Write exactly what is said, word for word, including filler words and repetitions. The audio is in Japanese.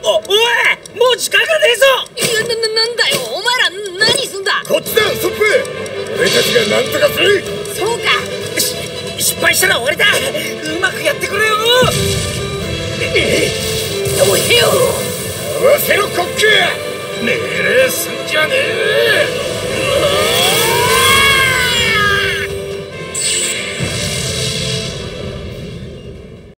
おい、もう時間がねえぞ。 いや、な、な、なんだよ、お前ら何すんだ。 こっちだ、ストップ。俺たちが何とかする。 そうか。 し失敗したら終わりだ。うまくやってくれよ。 どうへよ。 合わせろコック。命令すんじゃねえ。